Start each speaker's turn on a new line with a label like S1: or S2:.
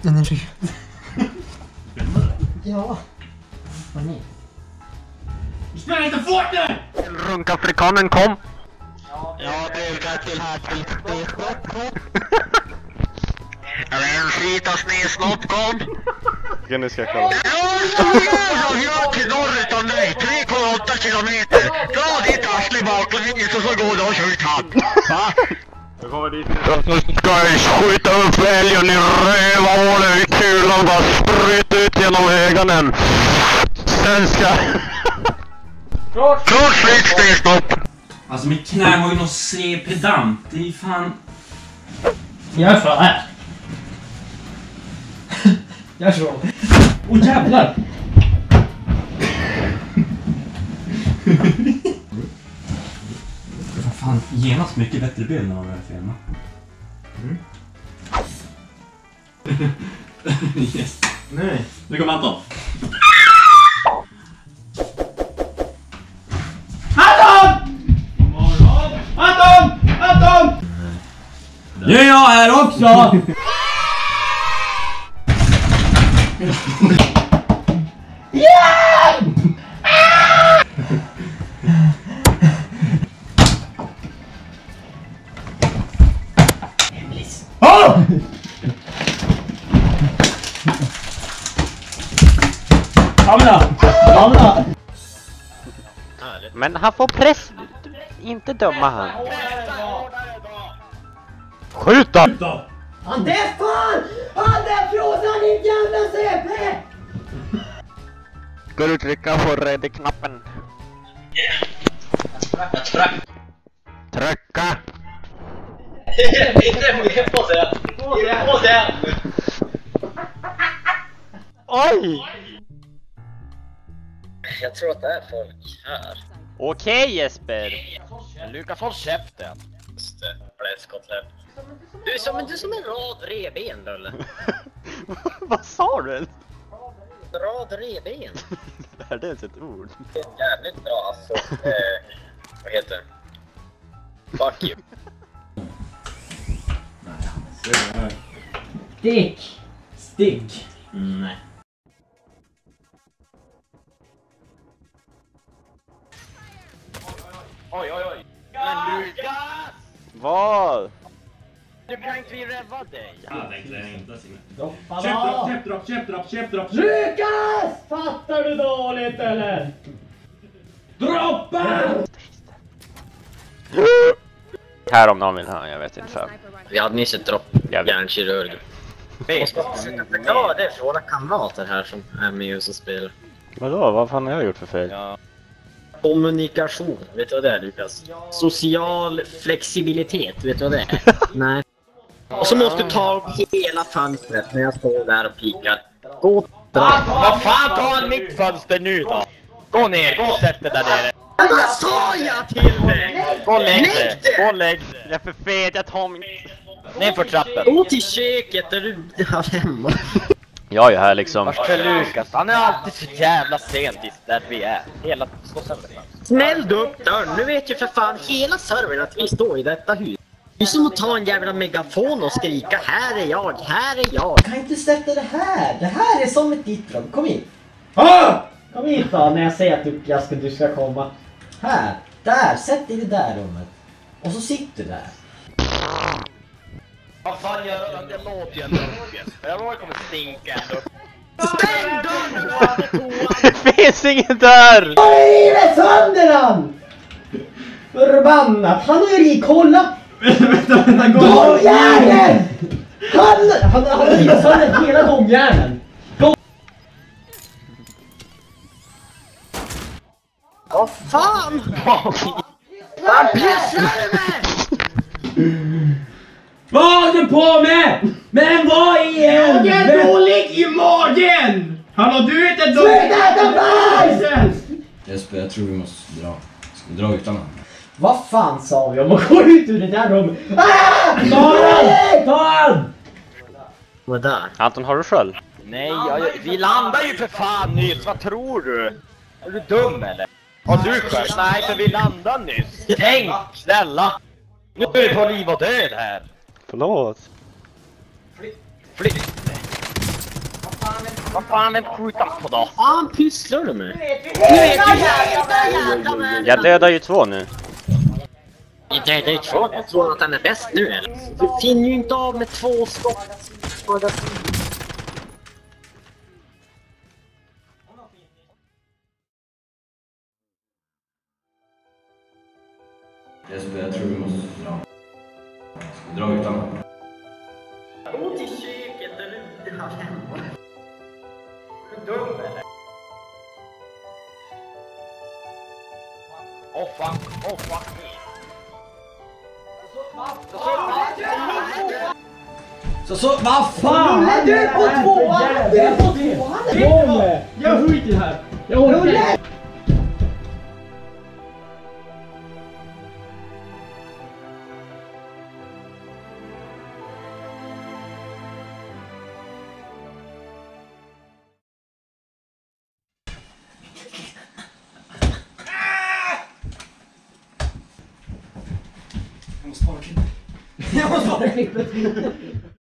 S1: Energi. Ja. Vad ni?
S2: Du spelar inte Fortnite!
S3: Runkafrikanen kom!
S4: Ja, det är till här till
S3: En skita snedsnopp kom!
S4: Nu ska jag kolla.
S3: Jag till norr utan dig, 3,8 kilometer! Dra ditt arsle baklänges och så går du och kör katt! Va?
S4: Jag kommer dit.
S3: Ska jag skjuta upp älgen i rövhålet i kulan och bara spruta ut genom ögonen! Sen ska... Klart slut snedsnopp!
S2: Alltså mitt knä har ju någon C-pedant. Det är ju fan...
S1: Jag är för här. Jag slår.
S2: Åh jävlar! Vad fan, genast mycket bättre bild när man börjar filma. Yes.
S1: Nej.
S2: Nu kommer Anton. Anton! Nu är jag här också!
S1: Kamera!
S3: Men han får press... Inte döma han. Skjut då!
S1: Han det fan! Han det frågan din jävla CP!
S3: Ska du trycka på red-knappen? Trycka!
S5: Inte mer på sig! På sig!
S3: Oj!
S5: Jag tror att det är folk här.
S3: Okej Jesper!
S5: Lukas, håll käften! Just det, fläskkotlett. Du är som en rad reben, eller?
S3: Vad sa du?
S5: En rad reben.
S3: Är det ens ett ord?
S5: Det är jävligt bra, alltså. Vad heter det? Fuck you.
S1: Stick! Stick!
S2: Nej.
S5: Oj, oj, oj. Men Lukas!
S3: Vad?
S5: Du kan inte vi rädda dig?
S2: Jag tänkte inte Signe.
S1: Droppa
S2: Köpdropp!
S1: Lukas! Fattar du dåligt eller?
S2: Droppa!
S3: Här om någon vill ha, jag vet inte så.
S5: Vi hade nyss ett dropp. Hjärnkirurg. Jag ska försöka förklara det för våra kamrater här som är med oss och spelar.
S3: Vadå? Vad fan har jag gjort för fel?
S5: Ja. Kommunikation, vet du vad det är, Lukas? Social flexibilitet, vet du vad det är? Nej. Och så måste du ta hela fönstret när jag står där och pikar. Gå och dra.
S4: Vad fan, ta mitt fönster nu då! Gå ner, gå och sätt dig där nere!
S5: Vad sa jag till dig?
S4: Gå och lägg dig! Gå och lägg dig!
S3: Jag är för fet, jag tar min...
S4: Ner för trappen!
S5: Gå till köket där du har hemma.
S3: Jag är här liksom...
S4: Vars för Lukas, han är alltid så jävla sent där vi är. Hela
S5: Snäll du upp dörren, nu vet ju för fan hela servern att vi står i detta hus. Det är som att ta en jävla megafon och skrika här är jag, här är jag.
S1: Kan inte sätta det här? Det här är som ett ditt rum. Kom in. Kom hit då när jag säger att du ska komma. Här, där, sätt dig i det där rummet. Och så sitter du där.
S4: Vad fan gör du? Det låter ju ändå. Jag var kommer stinka ändå.
S5: Stäng dörren!
S3: Det finns ingen dörr!
S1: Riv sönder han! Förbannat, han har ju kolla!
S2: Vänta, gå!
S1: Gångjärnen! Han har rivit sönder hela gångjärnen.
S5: Vad fan? Vad pissar du med?
S2: Vad har du på med? Men vad är en? Jag är dålig i magen! Hallå, du är inte dålig!
S1: Sluta äta bajs!
S6: Jesper, jag tror vi måste dra. Ska vi dra utan honom?
S1: Vad fan sa vi om att gå ut ur det där rummet? Ta han!
S5: Vad där?
S3: Anton, har du sköld?
S4: Nej, vi landar ju för fan nyss. Vad tror du? Är du dum eller? Har du sköld? Nej, för vi landar nyss. Tänk, snälla. Nu är det på liv och död här.
S3: Förlåt.
S4: Flytt. Vad fan, vem skjuter han på då?
S5: Fan pysslar du med?
S7: Jag dödar ju 2 nu.
S5: Det är ju två. Jag tror att han är bäst nu eller? Du finner ju inte av med 2 skott.
S6: Jesper, jag tror vi måste dra. Ska vi dra utan honom?
S5: Gå till köket eller ute här hemma.
S4: Är du dum eller? Åh fuck me.
S1: Så vad fan? Du är på 2:an! Du är på 2:an!
S2: Jag skiter i det här. Jag orkar inte.
S1: Jag måste spara klippet.